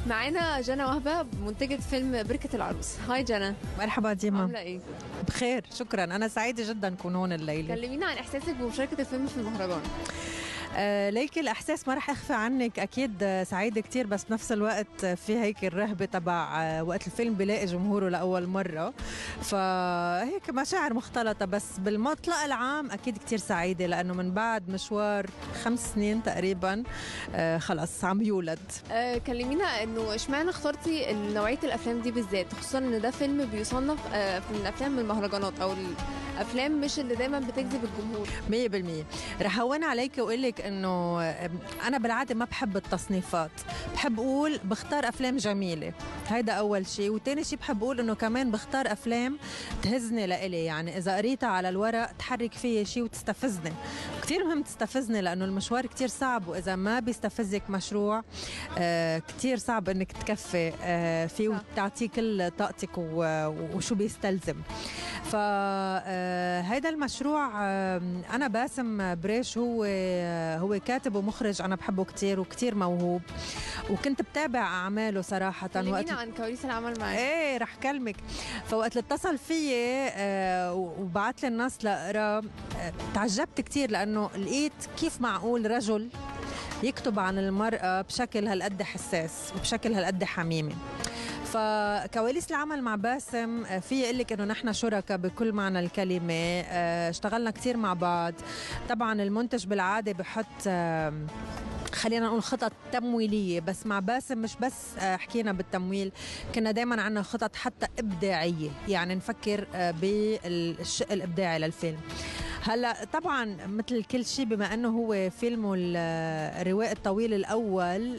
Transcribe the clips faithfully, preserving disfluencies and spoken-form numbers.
معانا جنى وهبة منتجة فيلم بركة العروس. هاي جنى. مرحبا ديما. عاملة ايه؟ بخير شكرا، أنا سعيدة جدا أكون هون الليلة. كلمينا عن إحساسك بمشاركة الفيلم في المهرجان. آه ليك الإحساس ما رح أخفى عنك، أكيد سعيدة كتير، بس بنفس الوقت في هيك الرهبة تبع آه وقت الفيلم بلاقي جمهوره لأول مرة، فهيك مشاعر مختلطة. بس بالمطلق العام أكيد كتير سعيدة، لأنه من بعد مشوار خمس سنين تقريبا آه خلص عم يولد. آه كلمينا إنه إشمعنى اخترتي نوعية الأفلام دي بالذات، خصوصا إن ده فيلم بيصنف آه من أفلام المهرجانات أو الأفلام مش اللي دايما بتجذب الجمهور. مية بالمية. رح هون عليك وأقول لك إنه أنا بالعادة ما بحب التصنيفات، بحب أقول بختار أفلام جميلة، هيدا أول شيء. وتاني شيء بحب أقول إنه كمان بختار أفلام تهزني لإلي، يعني إذا قريتها على الورق تحرك فيها شيء وتستفزني. كتير مهم تستفزني لأنه المشوار كتير صعب، وإذا ما بيستفزك مشروع آه كتير صعب إنك تكفي آه فيه وتعطيه كل طاقتك وشو بيستلزم. فهيدا المشروع آه أنا باسم بريش هو آه هو كاتب ومخرج أنا بحبه كتير وكتير موهوب، وكنت بتابع أعماله صراحة. وقت عن كواليس العمل معي. ايه رح كلمك. فوقت اللي اتصل فيي آه وبعت لي النص لأقرأ آه تعجبت كتير، لأنه لقيت كيف معقول رجل يكتب عن المرأة بشكل هالقد حساس وبشكل هالقد حميمي. فكواليس العمل مع باسم في اقول لك انه نحن شركاء بكل معنى الكلمه، اشتغلنا كتير مع بعض. طبعا المنتج بالعاده بحط خلينا نقول خطط تمويلية، بس مع باسم مش بس حكينا بالتمويل، كنا دايما عنا خطط حتى إبداعية، يعني نفكر بالشق الإبداعي للفيلم. هلا طبعا مثل كل شيء بما أنه هو فيلم الروائي الطويل الأول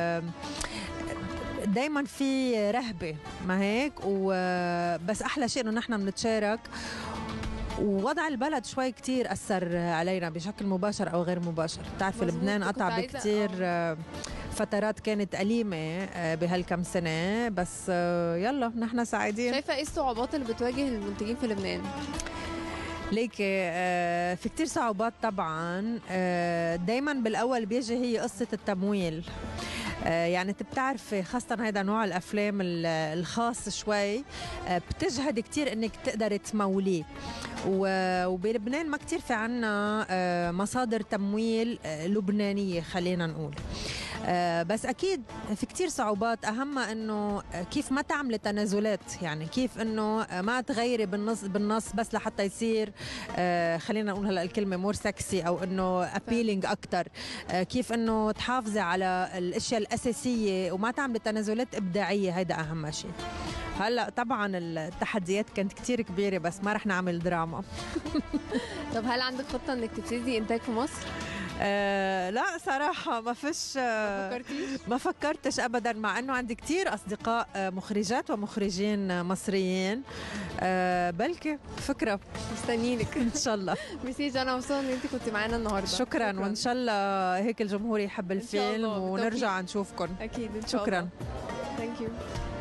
دايما في رهبة ما هيك، وبس أحلى شيء أنه نحن بنتشارك، ووضع البلد شوي كتير أثر علينا بشكل مباشر أو غير مباشر. بتعرفي لبنان قطع بكتير فترات كانت أليمة بهالكم سنة، بس يلا نحن سعيدين. شايفة إيه الصعوبات اللي بتواجه المنتجين في لبنان؟ ليكي في كتير صعوبات طبعا. دايما بالأول بيجي هي قصة التمويل، يعني انت بتعرفي خاصة هيدا نوع الأفلام الخاص شوي بتجهد كتير انك تقدر تموليه، وبلبنان ما كتير في عنا مصادر تمويل لبنانية خلينا نقول. بس أكيد في كتير صعوبات، أهمها أنه كيف ما تعمل تنازلات، يعني كيف أنه ما تغيري بالنص بالنص بس لحتى يصير خلينا نقول هلا الكلمة مور سكسي أو أنه أبيلينج أكتر، كيف أنه تحافظي على الأشياء الأساسية وما تعمل تنازلات إبداعية، هيدا أهم شيء. هلا طبعا التحديات كانت كتير كبيرة، بس ما رح نعمل دراما. طب هل عندك خطة أنك تبتدي إنتاج في مصر؟ آه لا صراحة ما فيش، آه ما فكرتيش؟ ما فكرتش أبدا، مع أنه عندي كتير أصدقاء آه مخرجات ومخرجين مصريين، آه بلكي فكرة مستنيينك إن شاء الله. ميرسي جانا، مبسوطة إن أنت كنت معانا النهاردة. شكرا, شكرا. وإن شاء الله هيك الجمهور يحب الفيلم ونرجع نشوفكم. أكيد إن شاء شكرا الله. Thank you.